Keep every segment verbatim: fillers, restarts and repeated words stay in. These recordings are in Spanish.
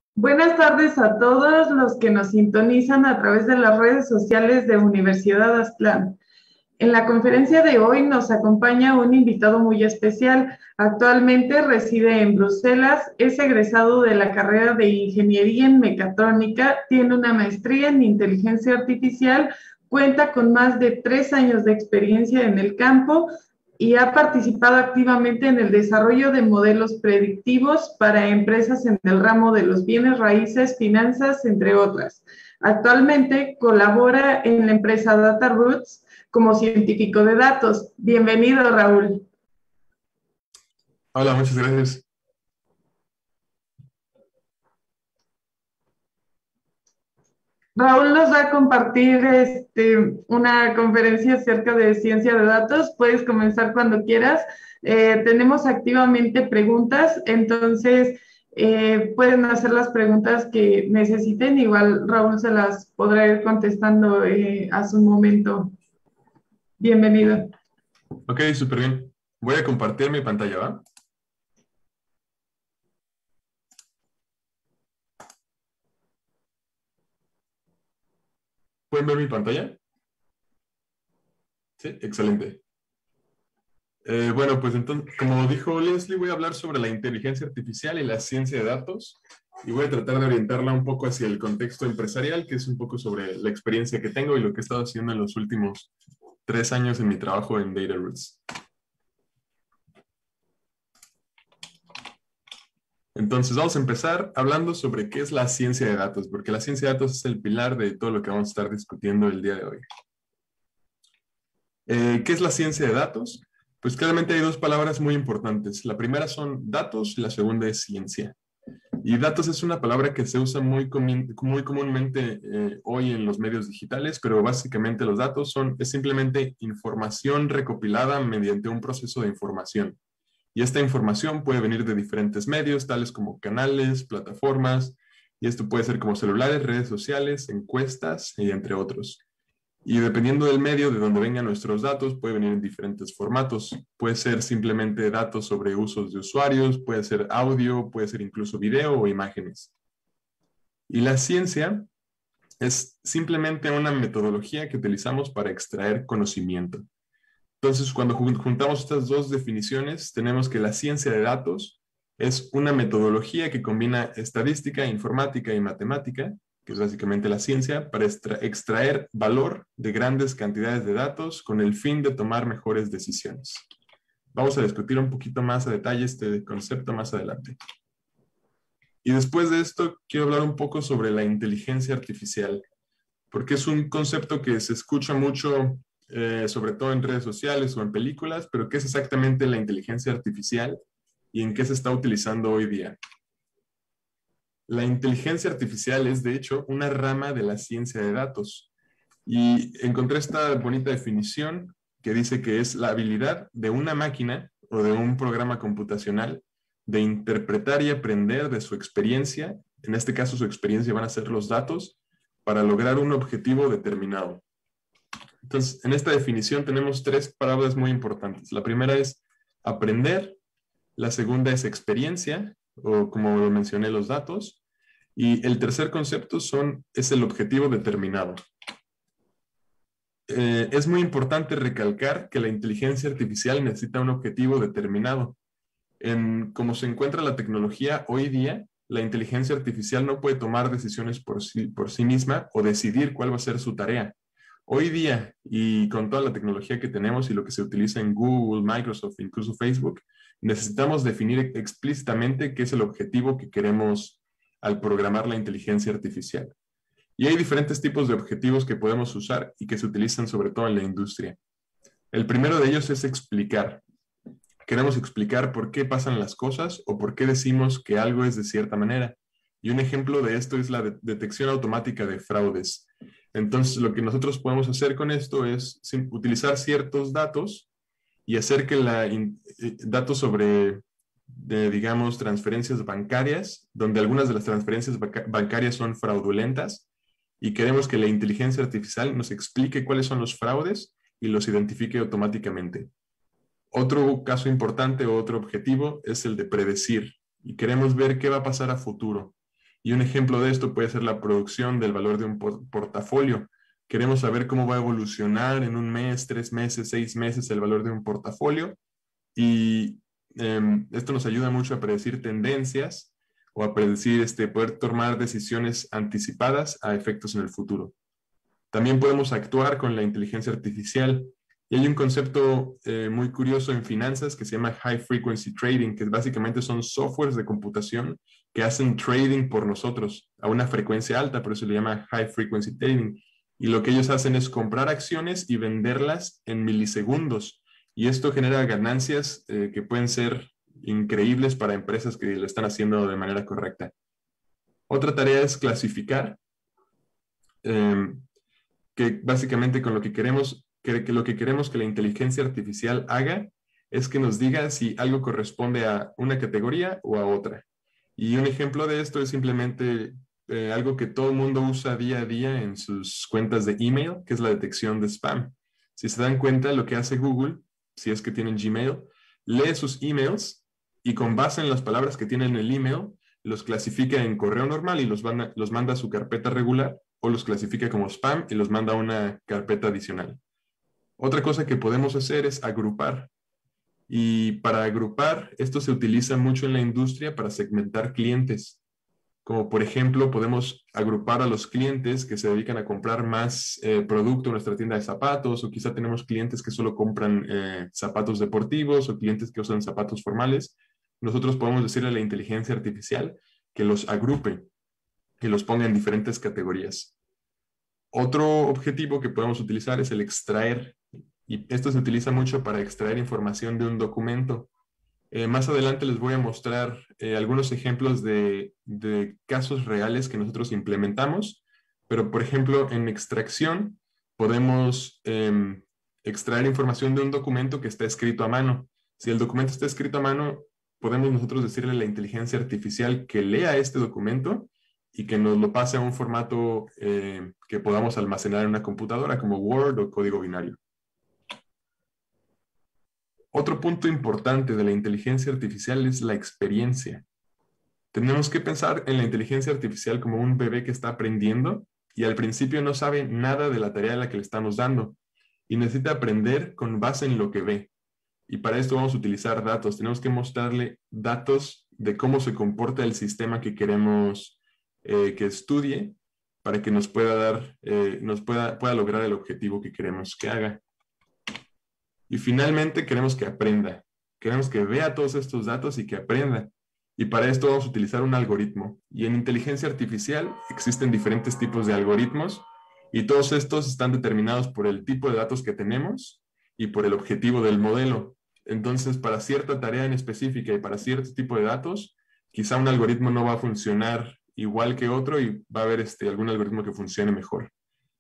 Buenas tardes a todos los que nos sintonizan a través de las redes sociales de Universidad Aztlán. En la conferencia de hoy nos acompaña un invitado muy especial. Actualmente reside en Bruselas, es egresado de la carrera de Ingeniería en Mecatrónica, tiene una maestría en Inteligencia Artificial, cuenta con más de tres años de experiencia en el campo y ha participado activamente en el desarrollo de modelos predictivos para empresas en el ramo de los bienes raíces, finanzas, entre otras. Actualmente colabora en la empresa DataRoots como científico de datos. Bienvenido, Raúl. Hola, muchas gracias. Raúl nos va a compartir este, una conferencia acerca de ciencia de datos. Puedes comenzar cuando quieras. Eh, tenemos activamente preguntas, entonces eh, pueden hacer las preguntas que necesiten. Igual Raúl se las podrá ir contestando eh, a su momento. Bienvenido. Ok, súper bien. Voy a compartir mi pantalla, ¿va? ¿Pueden ver mi pantalla? Sí, excelente. Eh, bueno, pues entonces, como dijo Leslie, voy a hablar sobre la inteligencia artificial y la ciencia de datos y voy a tratar de orientarla un poco hacia el contexto empresarial, que es un poco sobre la experiencia que tengo y lo que he estado haciendo en los últimos tres años en mi trabajo en DataRoots. Entonces, vamos a empezar hablando sobre qué es la ciencia de datos, porque la ciencia de datos es el pilar de todo lo que vamos a estar discutiendo el día de hoy. Eh, ¿Qué es la ciencia de datos? Pues claramente hay dos palabras muy importantes. La primera son datos y la segunda es ciencia. Y datos es una palabra que se usa muy, comun, muy comúnmente eh, hoy en los medios digitales, pero básicamente los datos son, es simplemente información recopilada mediante un proceso de información. Y esta información puede venir de diferentes medios, tales como canales, plataformas, y esto puede ser como celulares, redes sociales, encuestas, y entre otros. Y dependiendo del medio de donde vengan nuestros datos, puede venir en diferentes formatos. Puede ser simplemente datos sobre usos de usuarios, puede ser audio, puede ser incluso video o imágenes. Y la ciencia es simplemente una metodología que utilizamos para extraer conocimiento. Entonces, cuando juntamos estas dos definiciones, tenemos que la ciencia de datos es una metodología que combina estadística, informática y matemática, que es básicamente la ciencia, para extra extraer valor de grandes cantidades de datos con el fin de tomar mejores decisiones. Vamos a discutir un poquito más a detalle este concepto más adelante. Y después de esto, quiero hablar un poco sobre la inteligencia artificial, porque es un concepto que se escucha mucho, eh, sobre todo en redes sociales o en películas, pero ¿qué es exactamente la inteligencia artificial y en qué se está utilizando hoy día? La inteligencia artificial es, de hecho, una rama de la ciencia de datos. Y encontré esta bonita definición que dice que es la habilidad de una máquina o de un programa computacional de interpretar y aprender de su experiencia, en este caso su experiencia van a ser los datos, para lograr un objetivo determinado. Entonces, en esta definición tenemos tres palabras muy importantes. La primera es aprender, la segunda es experiencia, o como lo mencioné, los datos, y el tercer concepto son, es el objetivo determinado. Eh, es muy importante recalcar que la inteligencia artificial necesita un objetivo determinado. En cómo se encuentra la tecnología hoy día, la inteligencia artificial no puede tomar decisiones por sí, por sí misma o decidir cuál va a ser su tarea. Hoy día, y con toda la tecnología que tenemos y lo que se utiliza en Google, Microsoft, incluso Facebook, necesitamos definir explícitamente qué es el objetivo que queremos al programar la inteligencia artificial. Y hay diferentes tipos de objetivos que podemos usar y que se utilizan sobre todo en la industria. El primero de ellos es explicar. Queremos explicar por qué pasan las cosas o por qué decimos que algo es de cierta manera. Y un ejemplo de esto es la de detección automática de fraudes. Entonces, lo que nosotros podemos hacer con esto es utilizar ciertos datos y hacer que la datos sobre, de, digamos, transferencias bancarias, donde algunas de las transferencias bancarias son fraudulentas, y queremos que la inteligencia artificial nos explique cuáles son los fraudes y los identifique automáticamente. Otro caso importante o otro objetivo es el de predecir, y queremos ver qué va a pasar a futuro. Y un ejemplo de esto puede ser la producción del valor de un portafolio. Queremos saber cómo va a evolucionar en un mes, tres meses, seis meses el valor de un portafolio. Y eh, esto nos ayuda mucho a predecir tendencias o a predecir, este, poder tomar decisiones anticipadas a efectos en el futuro. También podemos actuar con la inteligencia artificial. Y hay un concepto eh, muy curioso en finanzas que se llama High Frequency Trading, que básicamente son softwares de computación que hacen trading por nosotros a una frecuencia alta, por eso le llama High Frequency Trading. Y lo que ellos hacen es comprar acciones y venderlas en milisegundos. Y esto genera ganancias eh, que pueden ser increíbles para empresas que lo están haciendo de manera correcta. Otra tarea es clasificar, eh, que básicamente con lo que queremos, que, que lo que queremos que la inteligencia artificial haga es que nos diga si algo corresponde a una categoría o a otra. Y un ejemplo de esto es simplemente eh, algo que todo el mundo usa día a día en sus cuentas de email, que es la detección de spam. Si se dan cuenta, lo que hace Google, si es que tienen Gmail, lee sus emails y con base en las palabras que tienen en el email, los clasifica en correo normal y los, van a, los manda a su carpeta regular, o los clasifica como spam y los manda a una carpeta adicional. Otra cosa que podemos hacer es agrupar. Y para agrupar, esto se utiliza mucho en la industria para segmentar clientes. Como por ejemplo, podemos agrupar a los clientes que se dedican a comprar más eh, producto en nuestra tienda de zapatos, o quizá tenemos clientes que solo compran eh, zapatos deportivos o clientes que usan zapatos formales. Nosotros podemos decirle a la inteligencia artificial que los agrupe, que los ponga en diferentes categorías. Otro objetivo que podemos utilizar es el extraer, y esto se utiliza mucho para extraer información de un documento. Eh, más adelante les voy a mostrar eh, algunos ejemplos de, de casos reales que nosotros implementamos, pero por ejemplo en extracción podemos eh, extraer información de un documento que está escrito a mano. Si el documento está escrito a mano, podemos nosotros decirle a la inteligencia artificial que lea este documento y que nos lo pase a un formato eh, que podamos almacenar en una computadora como Word o código binario. Otro punto importante de la inteligencia artificial es la experiencia. Tenemos que pensar en la inteligencia artificial como un bebé que está aprendiendo y al principio no sabe nada de la tarea a la que le estamos dando y necesita aprender con base en lo que ve. Y para esto vamos a utilizar datos. Tenemos que mostrarle datos de cómo se comporta el sistema que queremos eh, que estudie para que nos pueda dar, eh, nos pueda, pueda lograr el objetivo que queremos que haga. Y finalmente queremos que aprenda. Queremos que vea todos estos datos y que aprenda. Y para esto vamos a utilizar un algoritmo. Y en inteligencia artificial existen diferentes tipos de algoritmos y todos estos están determinados por el tipo de datos que tenemos y por el objetivo del modelo. Entonces, para cierta tarea en específica y para cierto tipo de datos, quizá un algoritmo no va a funcionar igual que otro y va a haber este, algún algoritmo que funcione mejor.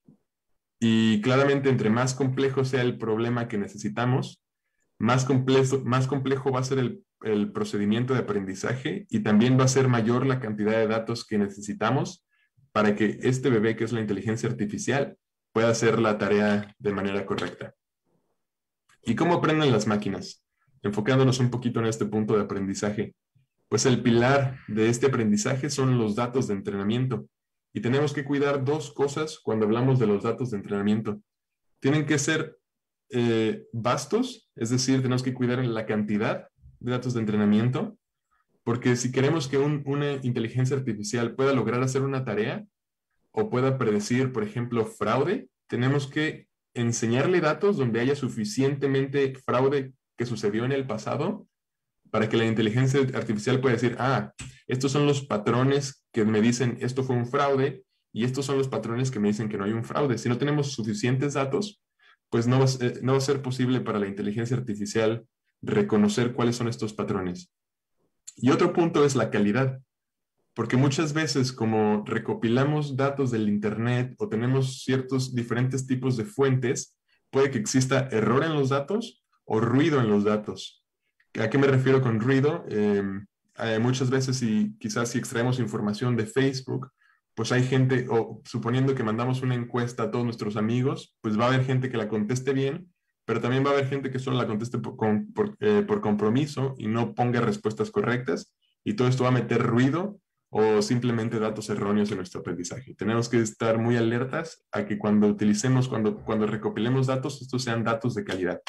Y claramente, entre más complejo sea el problema que necesitamos, más complejo, más complejo va a ser el, el procedimiento de aprendizaje y también va a ser mayor la cantidad de datos que necesitamos para que este bebé, que es la inteligencia artificial, pueda hacer la tarea de manera correcta. ¿Y cómo aprenden las máquinas? Enfocándonos un poquito en este punto de aprendizaje. Pues el pilar de este aprendizaje son los datos de entrenamiento. Y tenemos que cuidar dos cosas cuando hablamos de los datos de entrenamiento. Tienen que ser eh, vastos, es decir, tenemos que cuidar la cantidad de datos de entrenamiento, porque si queremos que un, una inteligencia artificial pueda lograr hacer una tarea o pueda predecir, por ejemplo, fraude, tenemos que enseñarle datos donde haya suficientemente fraude que sucedió en el pasado para que la inteligencia artificial pueda decir, ah, estos son los patrones que me dicen esto fue un fraude y estos son los patrones que me dicen que no hay un fraude. Si no tenemos suficientes datos, pues no va, no va a ser posible para la inteligencia artificial reconocer cuáles son estos patrones. Y otro punto es la calidad, porque muchas veces como recopilamos datos del Internet o tenemos ciertos diferentes tipos de fuentes, puede que exista error en los datos o ruido en los datos. ¿A qué me refiero con ruido? Eh, eh, muchas veces, si quizás si extraemos información de Facebook, pues hay gente, o suponiendo que mandamos una encuesta a todos nuestros amigos, pues va a haber gente que la conteste bien, pero también va a haber gente que solo la conteste por, por, eh, por compromiso y no ponga respuestas correctas, y todo esto va a meter ruido o simplemente datos erróneos en nuestro aprendizaje. Tenemos que estar muy alertas a que cuando utilicemos, cuando, cuando recopilemos datos, estos sean datos de calidad.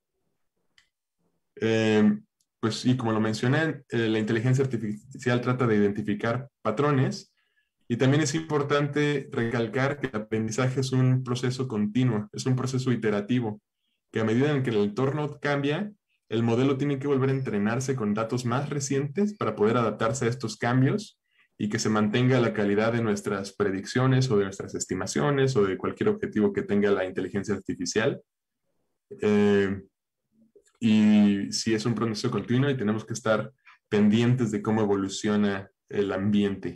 Eh, pues sí, como lo mencioné, eh, la inteligencia artificial trata de identificar patrones y también es importante recalcar que el aprendizaje es un proceso continuo, es un proceso iterativo, que a medida en que el entorno cambia, el modelo tiene que volver a entrenarse con datos más recientes para poder adaptarse a estos cambios y que se mantenga la calidad de nuestras predicciones o de nuestras estimaciones o de cualquier objetivo que tenga la inteligencia artificial. Eh, y sí es un proceso continuo y tenemos que estar pendientes de cómo evoluciona el ambiente.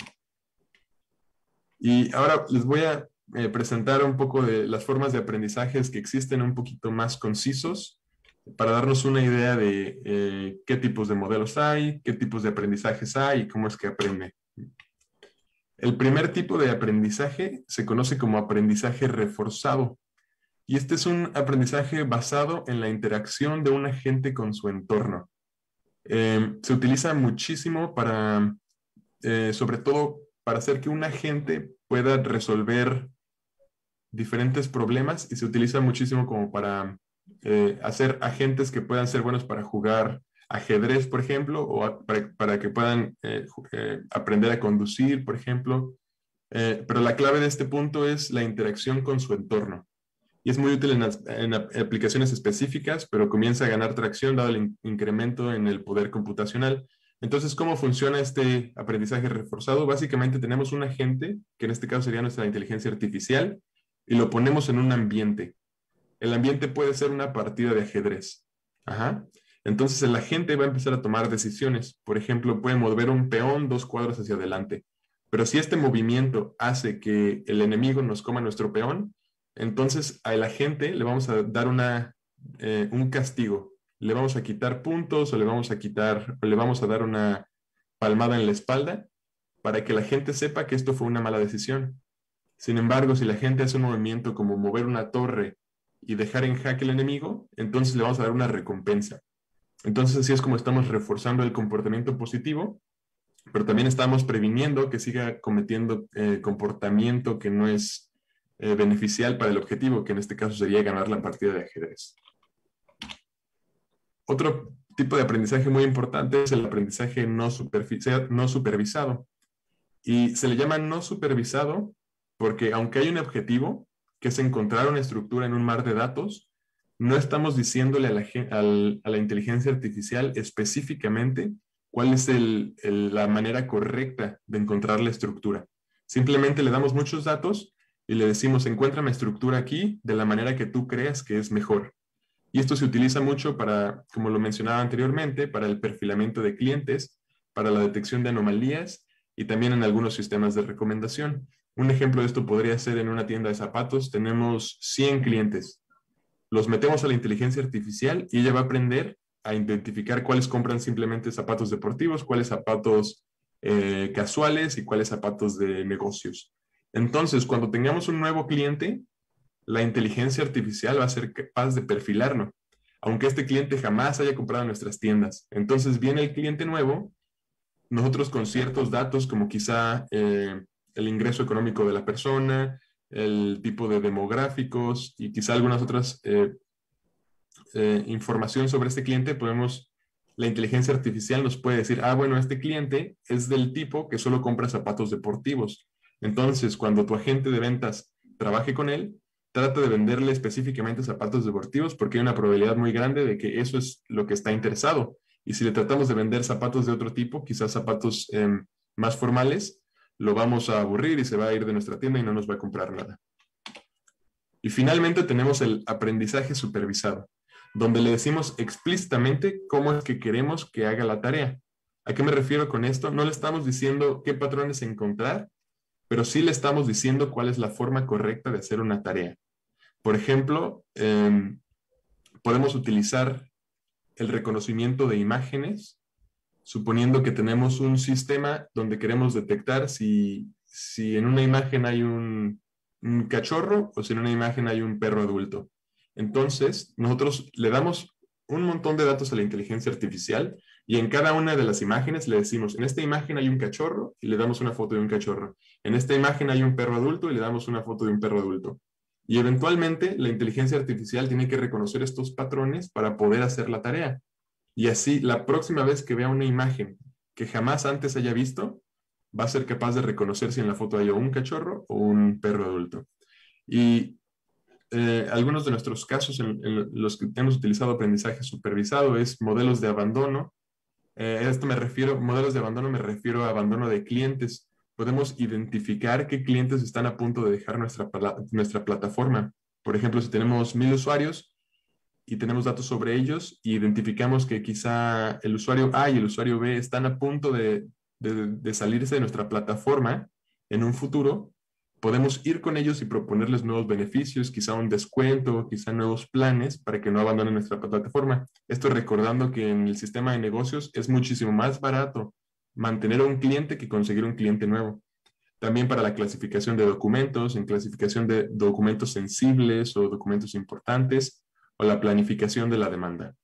Y ahora les voy a eh, presentar un poco de las formas de aprendizajes que existen un poquito más concisos para darnos una idea de eh, qué tipos de modelos hay, qué tipos de aprendizajes hay y cómo es que aprende. El primer tipo de aprendizaje se conoce como aprendizaje reforzado. Y este es un aprendizaje basado en la interacción de un agente con su entorno. Eh, se utiliza muchísimo para, eh, sobre todo, para hacer que un agente pueda resolver diferentes problemas y se utiliza muchísimo como para eh, hacer agentes que puedan ser buenos para jugar ajedrez, por ejemplo, o a, para, para que puedan eh, eh, aprender a conducir, por ejemplo. Eh, pero la clave de este punto es la interacción con su entorno. Y es muy útil en, en aplicaciones específicas, pero comienza a ganar tracción dado el in incremento en el poder computacional. Entonces, ¿cómo funciona este aprendizaje reforzado? Básicamente tenemos un agente, que en este caso sería nuestra inteligencia artificial, y lo ponemos en un ambiente. El ambiente puede ser una partida de ajedrez. Ajá. Entonces, el agente va a empezar a tomar decisiones. Por ejemplo, puede mover un peón dos cuadros hacia adelante. Pero si este movimiento hace que el enemigo nos coma nuestro peón, entonces a la gente le vamos a dar una, eh, un castigo. Le vamos a quitar puntos o le vamos a quitar, o le vamos a dar una palmada en la espalda para que la gente sepa que esto fue una mala decisión. Sin embargo, si la gente hace un movimiento como mover una torre y dejar en jaque al enemigo, entonces le vamos a dar una recompensa. Entonces así es como estamos reforzando el comportamiento positivo, pero también estamos previniendo que siga cometiendo eh, comportamiento que no es Eh, beneficial para el objetivo, que en este caso sería ganar la partida de ajedrez. Otro tipo de aprendizaje muy importante es el aprendizaje no, no supervisado. Y se le llama no supervisado porque aunque hay un objetivo, que es encontrar una estructura en un mar de datos, no estamos diciéndole a la, al, a la inteligencia artificial específicamente cuál es el, el, la manera correcta de encontrar la estructura. Simplemente le damos muchos datos y le decimos, encuéntrame estructura aquí de la manera que tú creas que es mejor. Y esto se utiliza mucho para, como lo mencionaba anteriormente, para el perfilamiento de clientes, para la detección de anomalías y también en algunos sistemas de recomendación. Un ejemplo de esto podría ser en una tienda de zapatos. Tenemos cien clientes. Los metemos a la inteligencia artificial y ella va a aprender a identificar cuáles compran simplemente zapatos deportivos, cuáles zapatos eh, casuales y cuáles zapatos de negocios. Entonces, cuando tengamos un nuevo cliente, la inteligencia artificial va a ser capaz de perfilarlo, aunque este cliente jamás haya comprado en nuestras tiendas. Entonces, viene el cliente nuevo, nosotros con ciertos datos, como quizá eh, el ingreso económico de la persona, el tipo de demográficos y quizá algunas otras eh, eh, información sobre este cliente, podemos, la inteligencia artificial nos puede decir, ah, bueno, este cliente es del tipo que solo compra zapatos deportivos. Entonces, cuando tu agente de ventas trabaje con él, trata de venderle específicamente zapatos deportivos porque hay una probabilidad muy grande de que eso es lo que está interesado. Y si le tratamos de vender zapatos de otro tipo, quizás zapatos eh, más formales, lo vamos a aburrir y se va a ir de nuestra tienda y no nos va a comprar nada. Y finalmente tenemos el aprendizaje supervisado, donde le decimos explícitamente cómo es que queremos que haga la tarea. ¿A qué me refiero con esto? No le estamos diciendo qué patrones encontrar, pero sí le estamos diciendo cuál es la forma correcta de hacer una tarea. Por ejemplo, eh, podemos utilizar el reconocimiento de imágenes, suponiendo que tenemos un sistema donde queremos detectar si, si en una imagen hay un, un cachorro o si en una imagen hay un perro adulto. Entonces, nosotros le damos un montón de datos a la inteligencia artificial Y en cada una de las imágenes le decimos, en esta imagen hay un cachorro y le damos una foto de un cachorro. En esta imagen hay un perro adulto y le damos una foto de un perro adulto. Y eventualmente la inteligencia artificial tiene que reconocer estos patrones para poder hacer la tarea. Y así, la próxima vez que vea una imagen que jamás antes haya visto, va a ser capaz de reconocer si en la foto hay un cachorro o un perro adulto. Y eh, algunos de nuestros casos en, en los que hemos utilizado aprendizaje supervisado es modelos de abandono. Eh, a esto me refiero, modelos de abandono, me refiero a abandono de clientes. Podemos identificar qué clientes están a punto de dejar nuestra, nuestra plataforma. Por ejemplo, si tenemos mil usuarios y tenemos datos sobre ellos, y identificamos que quizá el usuario A y el usuario B están a punto de, de, de salirse de nuestra plataforma en un futuro, podemos ir con ellos y proponerles nuevos beneficios, quizá un descuento, quizá nuevos planes para que no abandonen nuestra plataforma. Esto recordando que en el sistema de negocios es muchísimo más barato mantener a un cliente que conseguir un cliente nuevo. También para la clasificación de documentos, en clasificación de documentos sensibles o documentos importantes, o la planificación de la demanda.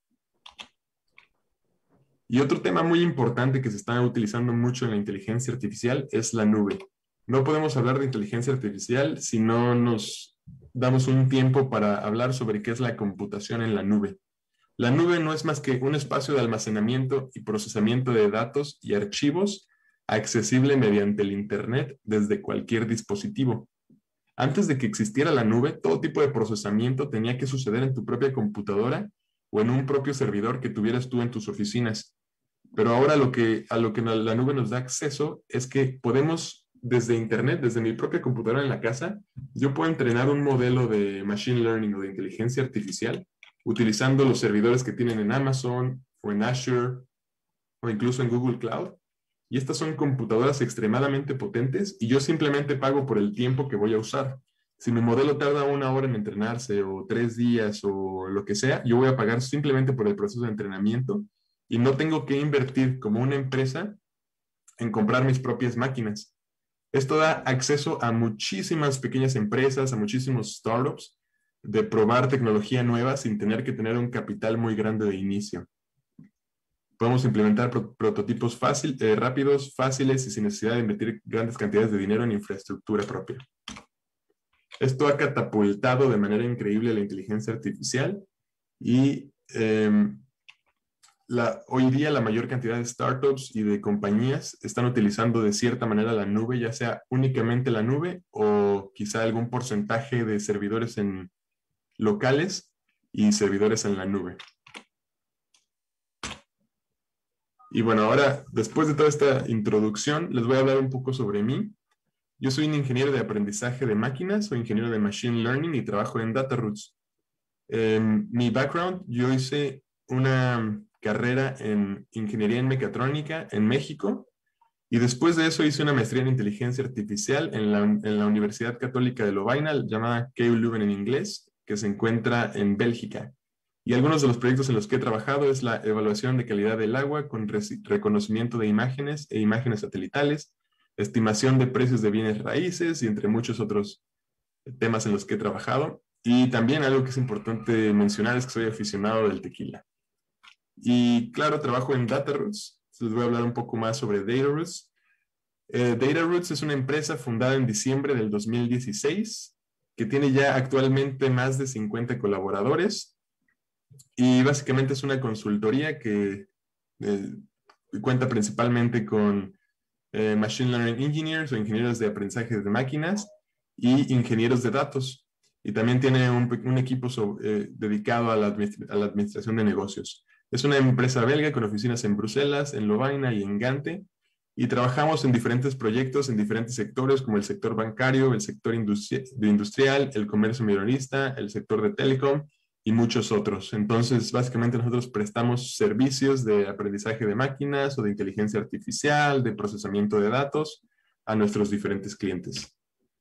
Y otro tema muy importante que se está utilizando mucho en la inteligencia artificial es la nube. No podemos hablar de inteligencia artificial si no nos damos un tiempo para hablar sobre qué es la computación en la nube. La nube no es más que un espacio de almacenamiento y procesamiento de datos y archivos accesible mediante el Internet desde cualquier dispositivo. Antes de que existiera la nube, todo tipo de procesamiento tenía que suceder en tu propia computadora o en un propio servidor que tuvieras tú en tus oficinas. Pero ahora lo que, a lo que la nube nos da acceso es que podemos, desde Internet, desde mi propia computadora en la casa, yo puedo entrenar un modelo de machine learning o de inteligencia artificial utilizando los servidores que tienen en Amazon o en Azure o incluso en Google Cloud. Y estas son computadoras extremadamente potentes y yo simplemente pago por el tiempo que voy a usar. Si mi modelo tarda una hora en entrenarse o tres días o lo que sea, yo voy a pagar simplemente por el proceso de entrenamiento y no tengo que invertir como una empresa en comprar mis propias máquinas. Esto da acceso a muchísimas pequeñas empresas, a muchísimos startups, de probar tecnología nueva sin tener que tener un capital muy grande de inicio. Podemos implementar pro prototipos fácil, eh, rápidos, fáciles y sin necesidad de invertir grandes cantidades de dinero en infraestructura propia. Esto ha catapultado de manera increíble la inteligencia artificial y eh, la, hoy día la mayor cantidad de startups y de compañías están utilizando de cierta manera la nube, ya sea únicamente la nube o quizá algún porcentaje de servidores en locales y servidores en la nube. Y bueno, ahora, después de toda esta introducción, les voy a hablar un poco sobre mí. Yo soy un ingeniero de aprendizaje de máquinas, soy ingeniero de Machine Learning y trabajo en DataRoots. Eh, mi background, yo hice una carrera en Ingeniería en Mecatrónica en México y después de eso hice una maestría en Inteligencia Artificial en la, en la Universidad Católica de Lovaina, llamada K U Leuven en inglés, que se encuentra en Bélgica. Y algunos de los proyectos en los que he trabajado es la evaluación de calidad del agua con reconocimiento de imágenes e imágenes satelitales, estimación de precios de bienes raíces y entre muchos otros temas en los que he trabajado. Y también algo que es importante mencionar es que soy aficionado del tequila. Y claro, trabajo en DataRoots. Les voy a hablar un poco más sobre DataRoots. Eh, DataRoots es una empresa fundada en diciembre del dos mil dieciséis que tiene ya actualmente más de cincuenta colaboradores. Y básicamente es una consultoría que eh, cuenta principalmente con eh, Machine Learning Engineers o ingenieros de aprendizaje de máquinas y ingenieros de datos. Y también tiene un, un equipo sobre, eh, dedicado a la, administra a la administración de negocios. Es una empresa belga con oficinas en Bruselas, en Lovaina y en Gante. Y trabajamos en diferentes proyectos en diferentes sectores como el sector bancario, el sector industri industrial, el comercio minorista, el sector de telecom y muchos otros. Entonces, básicamente nosotros prestamos servicios de aprendizaje de máquinas o de inteligencia artificial, de procesamiento de datos a nuestros diferentes clientes.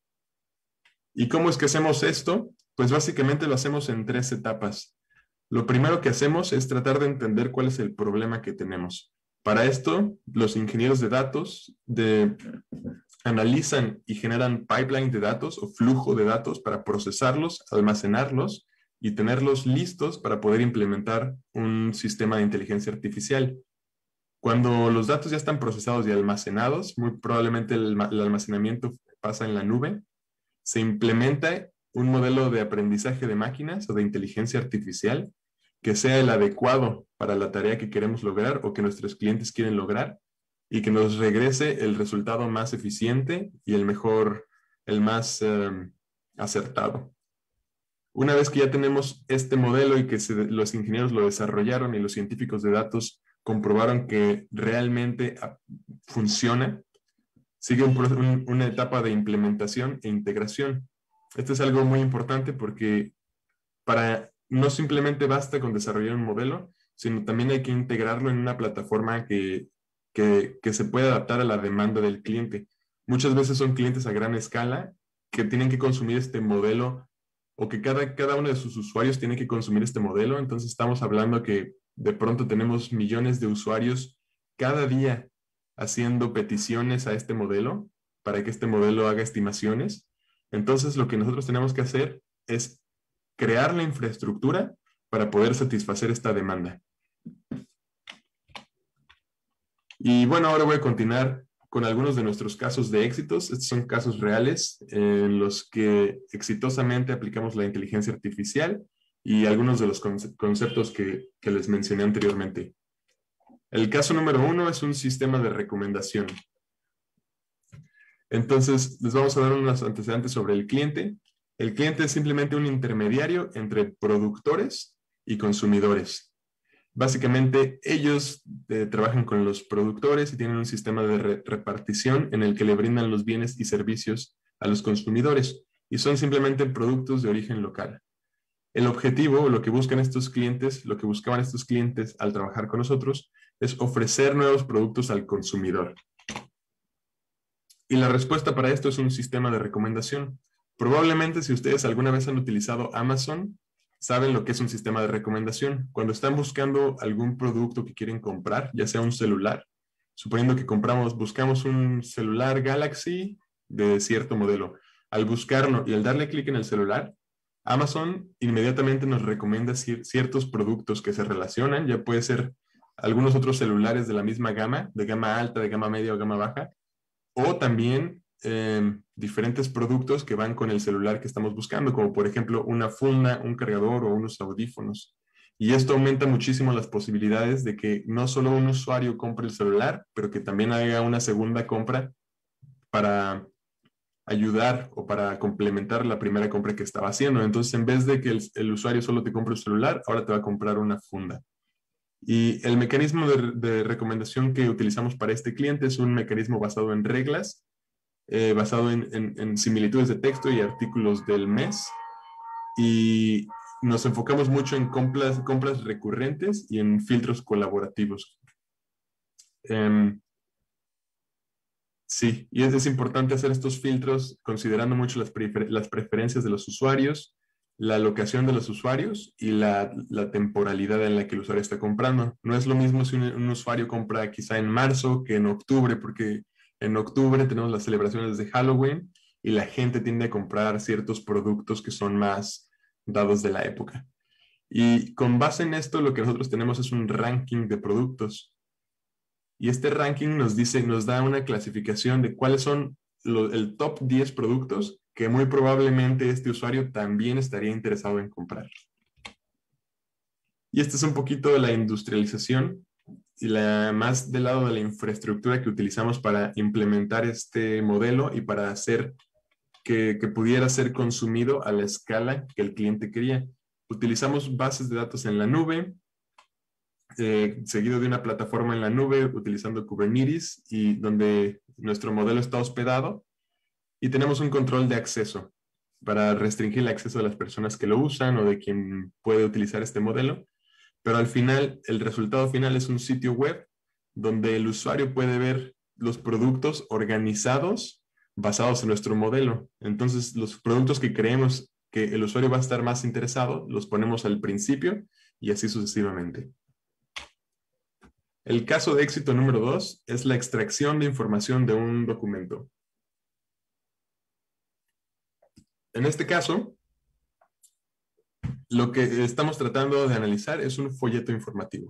¿Y cómo es que hacemos esto? Pues básicamente lo hacemos en tres etapas. Lo primero que hacemos es tratar de entender cuál es el problema que tenemos. Para esto, los ingenieros de datos de, analizan y generan pipeline de datos o flujo de datos para procesarlos, almacenarlos y tenerlos listos para poder implementar un sistema de inteligencia artificial. Cuando los datos ya están procesados y almacenados, muy probablemente el, el almacenamiento pasa en la nube, se implementa un modelo de aprendizaje de máquinas o de inteligencia artificial que sea el adecuado para la tarea que queremos lograr o que nuestros clientes quieren lograr y que nos regrese el resultado más eficiente y el mejor, el más um, acertado. Una vez que ya tenemos este modelo y que se, los ingenieros lo desarrollaron y los científicos de datos comprobaron que realmente funciona, sigue un, un, una etapa de implementación e integración. Esto es algo muy importante porque para, no simplemente basta con desarrollar un modelo, sino también hay que integrarlo en una plataforma que, que, que se pueda adaptar a la demanda del cliente. Muchas veces son clientes a gran escala que tienen que consumir este modelo o que cada, cada uno de sus usuarios tiene que consumir este modelo. Entonces estamos hablando que de pronto tenemos millones de usuarios cada día haciendo peticiones a este modelo para que este modelo haga estimaciones. Entonces lo que nosotros tenemos que hacer es crear la infraestructura para poder satisfacer esta demanda. Y bueno, ahora voy a continuar con algunos de nuestros casos de éxitos. Estos son casos reales en los que exitosamente aplicamos la inteligencia artificial y algunos de los conceptos que, que les mencioné anteriormente. El caso número uno es un sistema de recomendación. Entonces, les vamos a dar unos antecedentes sobre el cliente. El cliente es simplemente un intermediario entre productores y consumidores. Básicamente, ellos eh, trabajan con los productores y tienen un sistema de re repartición en el que le brindan los bienes y servicios a los consumidores y son simplemente productos de origen local. El objetivo, lo que buscan estos clientes, lo que buscaban estos clientes al trabajar con nosotros, es ofrecer nuevos productos al consumidor. Y la respuesta para esto es un sistema de recomendación. Probablemente si ustedes alguna vez han utilizado Amazon, saben lo que es un sistema de recomendación. Cuando están buscando algún producto que quieren comprar, ya sea un celular, suponiendo que compramos, buscamos un celular Galaxy de cierto modelo. Al buscarlo y al darle clic en el celular, Amazon inmediatamente nos recomienda ciertos productos que se relacionan, ya puede ser algunos otros celulares de la misma gama, de gama alta, de gama media o gama baja, o también eh, diferentes productos que van con el celular que estamos buscando, como por ejemplo una funda, un cargador o unos audífonos. Y esto aumenta muchísimo las posibilidades de que no solo un usuario compre el celular, pero que también haga una segunda compra para ayudar o para complementar la primera compra que estaba haciendo. Entonces, en vez de que el, el usuario solo te compre un celular, ahora te va a comprar una funda. Y el mecanismo de, de recomendación que utilizamos para este cliente es un mecanismo basado en reglas, eh, basado en, en, en similitudes de texto y artículos del mes. Y nos enfocamos mucho en compras, compras recurrentes y en filtros colaborativos. Um, sí, y es, es importante hacer estos filtros considerando mucho las, prefer las preferencias de los usuarios, la locación de los usuarios y la, la temporalidad en la que el usuario está comprando. No es lo mismo si un, un usuario compra quizá en marzo que en octubre, porque en octubre tenemos las celebraciones de Halloween y la gente tiende a comprar ciertos productos que son más dados de la época. Y con base en esto, lo que nosotros tenemos es un ranking de productos. Y este ranking nos dice, nos da una clasificación de cuáles son lo, el top diez productos que muy probablemente este usuario también estaría interesado en comprar. Y esta es un poquito de la industrialización y la, más del lado de la infraestructura que utilizamos para implementar este modelo y para hacer que, que pudiera ser consumido a la escala que el cliente quería. Utilizamos bases de datos en la nube, eh, seguido de una plataforma en la nube utilizando Kubernetes y donde nuestro modelo está hospedado. Y tenemos un control de acceso para restringir el acceso de las personas que lo usan o de quien puede utilizar este modelo. Pero al final, el resultado final es un sitio web donde el usuario puede ver los productos organizados basados en nuestro modelo. Entonces, los productos que creemos que el usuario va a estar más interesado, los ponemos al principio y así sucesivamente. El caso de éxito número dos es la extracción de información de un documento. En este caso, lo que estamos tratando de analizar es un folleto informativo.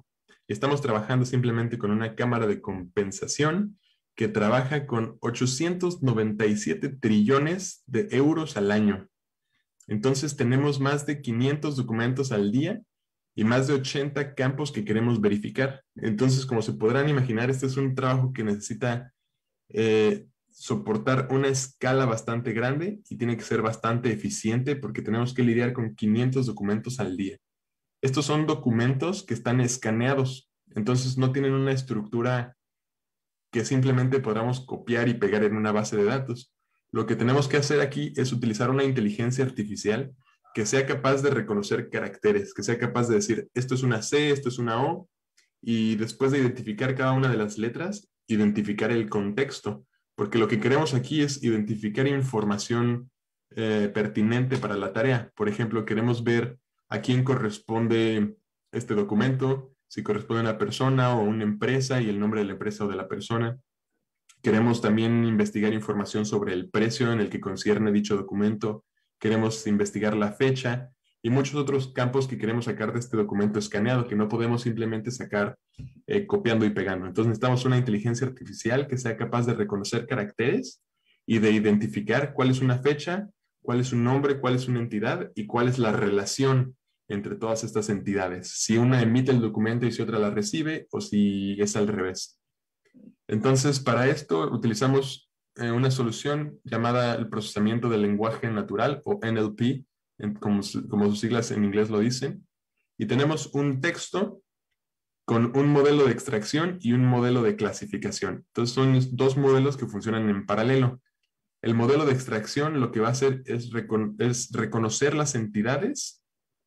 Y estamos trabajando simplemente con una cámara de compensación que trabaja con ochocientos noventa y siete trillones de euros al año. Entonces tenemos más de quinientos documentos al día y más de ochenta campos que queremos verificar. Entonces, como se podrán imaginar, este es un trabajo que necesita eh, soportar una escala bastante grande y tiene que ser bastante eficiente porque tenemos que lidiar con quinientos documentos al día. Estos son documentos que están escaneados, entonces no tienen una estructura que simplemente podamos copiar y pegar en una base de datos. Lo que tenemos que hacer aquí es utilizar una inteligencia artificial que sea capaz de reconocer caracteres, que sea capaz de decir, esto es una C, esto es una O, y después de identificar cada una de las letras, identificar el contexto, porque lo que queremos aquí es identificar información eh, pertinente para la tarea. Por ejemplo, queremos ver a quién corresponde este documento, si corresponde a una persona o una empresa y el nombre de la empresa o de la persona. Queremos también investigar información sobre el precio en el que concierne dicho documento. Queremos investigar la fecha y muchos otros campos que queremos sacar de este documento escaneado, que no podemos simplemente sacar eh, copiando y pegando. Entonces necesitamos una inteligencia artificial que sea capaz de reconocer caracteres y de identificar cuál es una fecha, cuál es un nombre, cuál es una entidad y cuál es la relación entre todas estas entidades. Si una emite el documento y si otra la recibe o si es al revés. Entonces, para esto utilizamos eh, una solución llamada el procesamiento del lenguaje natural o N L P, en, como, como sus siglas en inglés lo dicen. Y tenemos un texto con un modelo de extracción y un modelo de clasificación. Entonces, son dos modelos que funcionan en paralelo. El modelo de extracción lo que va a hacer es, recon es reconocer las entidades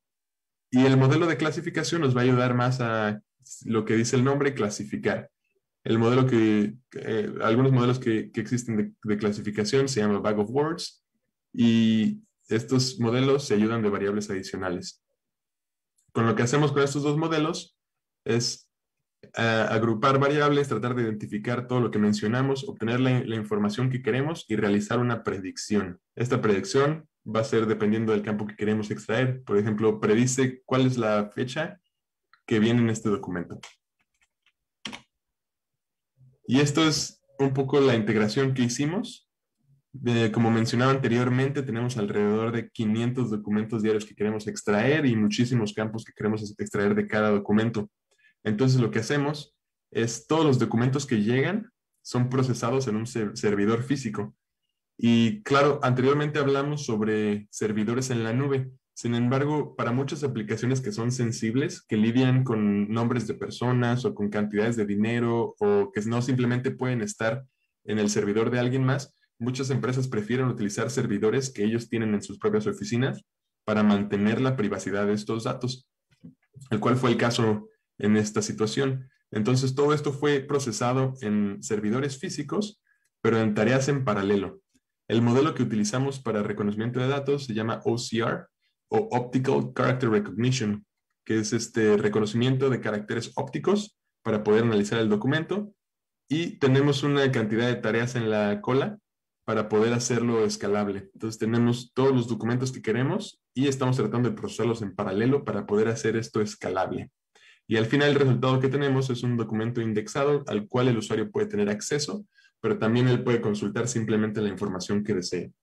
y el modelo de clasificación nos va a ayudar más a lo que dice el nombre, clasificar. El modelo que, eh, algunos modelos que, que existen de, de clasificación se llama Bag of Words y estos modelos se ayudan de variables adicionales. Con lo que hacemos con estos dos modelos es uh, agrupar variables, tratar de identificar todo lo que mencionamos, obtener la, la información que queremos y realizar una predicción. Esta predicción va a ser dependiendo del campo que queremos extraer. Por ejemplo, predice cuál es la fecha que viene en este documento. Y esto es un poco la integración que hicimos. De, como mencionaba anteriormente, tenemos alrededor de quinientos documentos diarios que queremos extraer y muchísimos campos que queremos extraer de cada documento. Entonces lo que hacemos es todos los documentos que llegan son procesados en un servidor físico. Y claro, anteriormente hablamos sobre servidores en la nube. Sin embargo, para muchas aplicaciones que son sensibles, que lidian con nombres de personas o con cantidades de dinero o que no simplemente pueden estar en el servidor de alguien más, muchas empresas prefieren utilizar servidores que ellos tienen en sus propias oficinas para mantener la privacidad de estos datos, el cual fue el caso en esta situación. Entonces, todo esto fue procesado en servidores físicos, pero en tareas en paralelo. El modelo que utilizamos para reconocimiento de datos se llama O C R, o Optical Character Recognition, que es este reconocimiento de caracteres ópticos para poder analizar el documento. Y tenemos una cantidad de tareas en la cola para poder hacerlo escalable. Entonces tenemos todos los documentos que queremos y estamos tratando de procesarlos en paralelo para poder hacer esto escalable. Y al final el resultado que tenemos es un documento indexado al cual el usuario puede tener acceso, pero también él puede consultar simplemente la información que desee.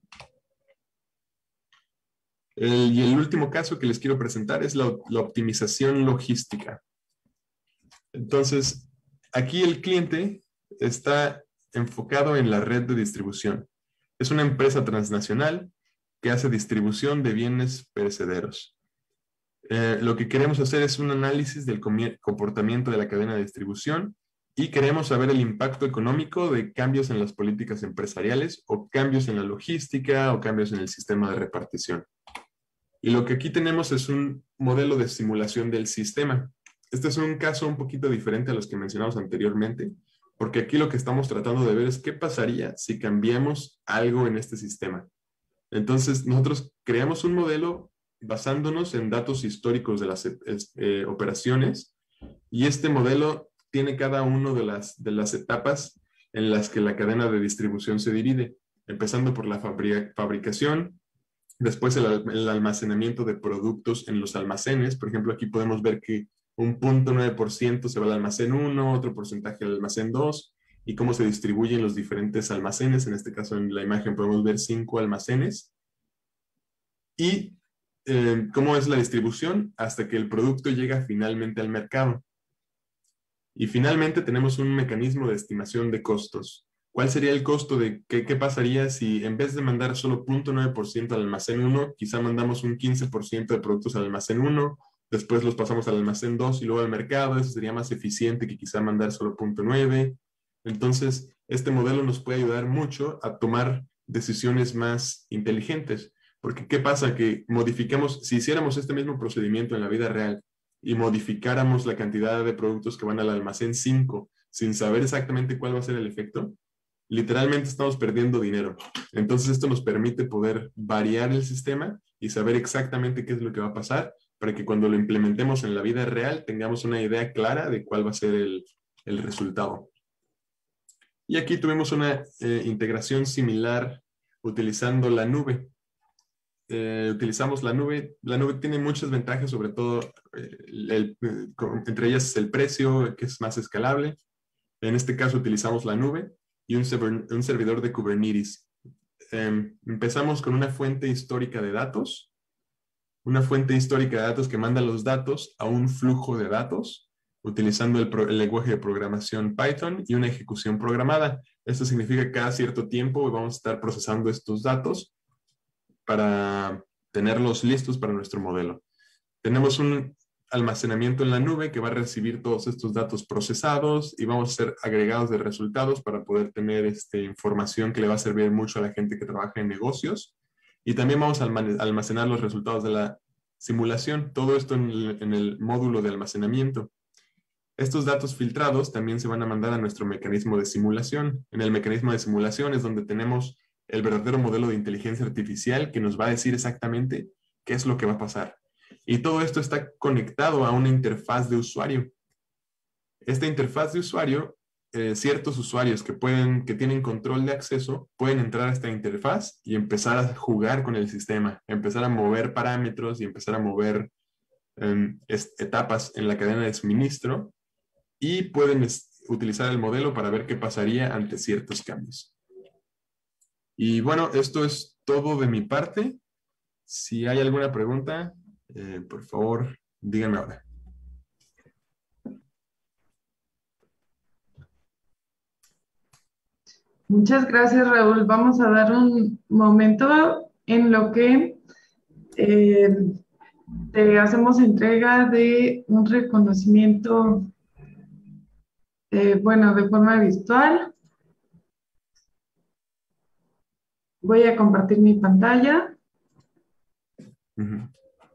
El, y el último caso que les quiero presentar es la, la optimización logística. Entonces, aquí el cliente está enfocado en la red de distribución. Es una empresa transnacional que hace distribución de bienes perecederos. Eh, lo que queremos hacer es un análisis del comportamiento de la cadena de distribución y queremos saber el impacto económico de cambios en las políticas empresariales o cambios en la logística o cambios en el sistema de repartición. Y lo que aquí tenemos es un modelo de simulación del sistema. Este es un caso un poquito diferente a los que mencionamos anteriormente, porque aquí lo que estamos tratando de ver es qué pasaría si cambiamos algo en este sistema. Entonces, nosotros creamos un modelo basándonos en datos históricos de las eh, operaciones y este modelo tiene cada una de las, de las etapas en las que la cadena de distribución se divide, empezando por la fabric fabricación, después el, el almacenamiento de productos en los almacenes. Por ejemplo, aquí podemos ver que un cero punto nueve por ciento se va al almacén uno, otro porcentaje al almacén dos, y cómo se distribuyen los diferentes almacenes. En este caso, en la imagen podemos ver cinco almacenes. Y eh, cómo es la distribución hasta que el producto llega finalmente al mercado. Y finalmente tenemos un mecanismo de estimación de costos. ¿Cuál sería el costo de qué, qué pasaría si en vez de mandar solo cero punto nueve por ciento al almacén uno, quizá mandamos un quince por ciento de productos al almacén uno, después los pasamos al almacén dos y luego al mercado? Eso sería más eficiente que quizá mandar solo cero punto nueve. Entonces, este modelo nos puede ayudar mucho a tomar decisiones más inteligentes. Porque ¿qué pasa? Que modificamos, si hiciéramos este mismo procedimiento en la vida real y modificáramos la cantidad de productos que van al almacén cinco sin saber exactamente cuál va a ser el efecto, literalmente estamos perdiendo dinero. Entonces esto nos permite poder variar el sistema y saber exactamente qué es lo que va a pasar para que cuando lo implementemos en la vida real tengamos una idea clara de cuál va a ser el, el resultado. Y aquí tuvimos una eh, integración similar utilizando la nube. Eh, utilizamos la nube. La nube tiene muchas ventajas, sobre todo eh, el, el, entre ellas el precio, que es más escalable. En este caso utilizamos la nube y un, un servidor de Kubernetes. Eh, empezamos con una fuente histórica de datos, una fuente histórica de datos que manda los datos a un flujo de datos utilizando el, pro, el lenguaje de programación Python y una ejecución programada. Esto significa que cada cierto tiempo vamos a estar procesando estos datos para tenerlos listos para nuestro modelo. Tenemos un almacenamiento en la nube que va a recibir todos estos datos procesados y vamos a hacer agregados de resultados para poder tener este, información que le va a servir mucho a la gente que trabaja en negocios. Y también vamos a almacenar los resultados de la simulación, todo esto en el, en el módulo de almacenamiento. Estos datos filtrados también se van a mandar a nuestro mecanismo de simulación. En el mecanismo de simulación es donde tenemos el verdadero modelo de inteligencia artificial que nos va a decir exactamente qué es lo que va a pasar. Y todo esto está conectado a una interfaz de usuario. Esta interfaz de usuario, eh, ciertos usuarios que, pueden, que tienen control de acceso pueden entrar a esta interfaz y empezar a jugar con el sistema, empezar a mover parámetros y empezar a mover eh, etapas en la cadena de suministro, y pueden utilizar el modelo para ver qué pasaría ante ciertos cambios. Y bueno, esto es todo de mi parte. Si hay alguna pregunta, eh, por favor, díganme ahora. Muchas gracias, Raúl. Vamos a dar un momento en lo que eh, te hacemos entrega de un reconocimiento, eh, bueno, de forma virtual. Voy a compartir mi pantalla. Uh-huh.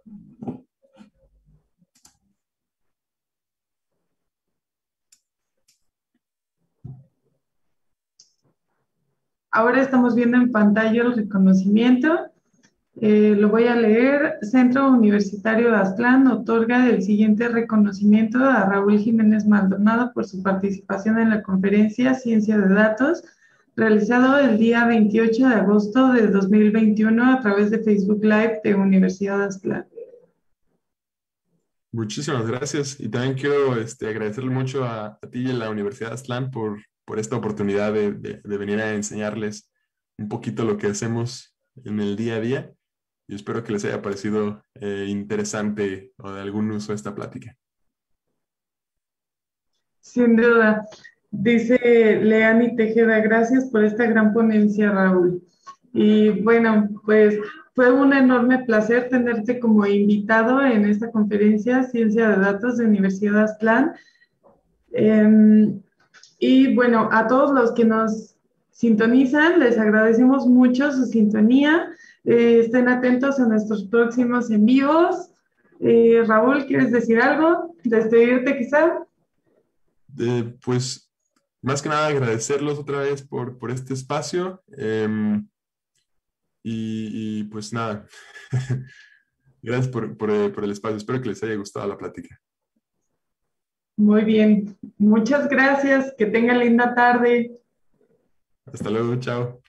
Ahora estamos viendo en pantalla el reconocimiento. Eh, lo voy a leer. Centro Universitario de Aztlán otorga el siguiente reconocimiento a Raúl Jiménez Maldonado por su participación en la conferencia Ciencia de Datos, realizado el día veintiocho de agosto de dos mil veintiuno a través de Facebook Live de Universidad de Aztlán. Muchísimas gracias. Y también quiero este, agradecerle mucho a, a ti y a la Universidad de Aztlán por, por esta oportunidad de, de, de venir a enseñarles un poquito lo que hacemos en el día a día. Y espero que les haya parecido eh, interesante o de algún uso esta plática. Sin duda. Dice Leani Tejeda, gracias por esta gran ponencia, Raúl. Y bueno, pues fue un enorme placer tenerte como invitado en esta conferencia Ciencia de Datos de Universidad de Aztlán. Eh, y bueno, a todos los que nos sintonizan, les agradecemos mucho su sintonía. Eh, estén atentos a nuestros próximos envíos. Eh, Raúl, ¿quieres decir algo? ¿Despedirte quizá? Eh, pues más que nada agradecerlos otra vez por, por este espacio. Eh, y, y pues nada, gracias por, por, por el espacio. Espero que les haya gustado la plática. Muy bien, muchas gracias. Que tengan linda tarde. Hasta luego, chao.